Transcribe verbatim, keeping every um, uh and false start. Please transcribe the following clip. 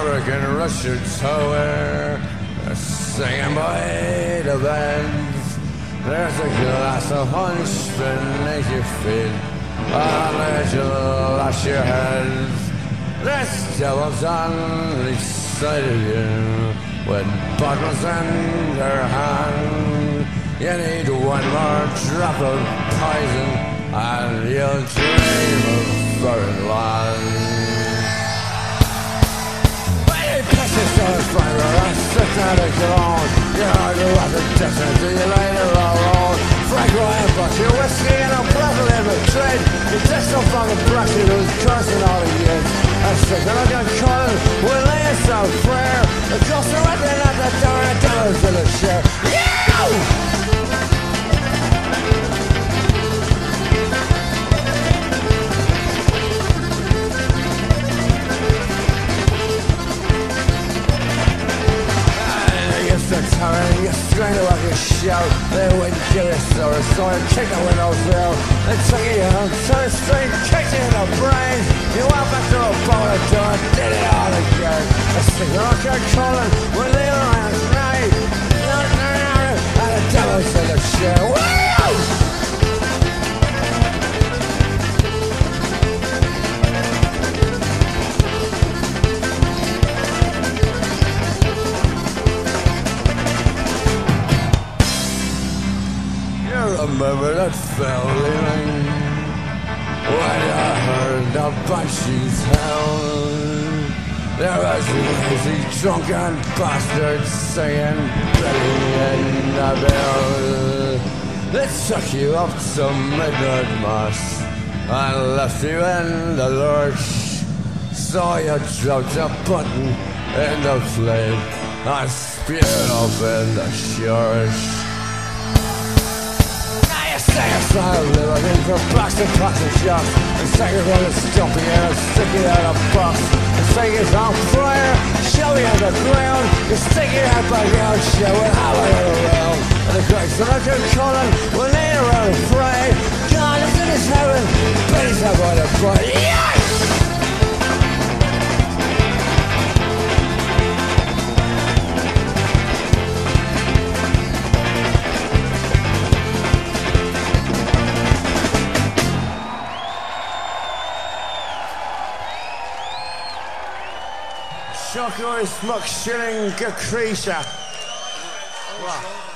American Russian tower, singing by the bands. There's a glass of punch beneath your feet, I'll let you lash your hands. This devil's on each side of you, with bottles in their hand. You need one more drop of poison, and you'll dream of foreign land. Precious fiber, I sit down and go on. You know the rotten distance, do you later alone? Frank Ryan bucks your whiskey and a pleasant liver trade. You just so fucking brushy who's cursing all the years. I sick and I got calling, we're laying some prayer. The ghosts are right there, not the door, and dollars in the share. Yeah! You strain it like a shout. They wouldn't give you so so I kick the windows through. They took you home, turn it straight, kicked you in the brain. You went back to a bowl of door, did it all again. I stick the rock you're calling, we're leaving around tonight. And the devil's in the shit. Woo! Remember that feeling when I heard the banshees howl. There was a lazy drunken bastard singing Billy in the Bell. It took you up to midnight mass and left you in the lurch. So you dropped a button in the flame and spewed off in the church. Say a style living for blocks and blocks of shops, and say you're gonna stump you and stick you out a box, and say it's on fire, show you on the ground, you stick your head back out, show it how it around. And the Christ that I can call him, when they around and pray, God is in his heaven, but he's not going to pray. Yes! Shocker is Muck Shilling Gacrisha. Wow.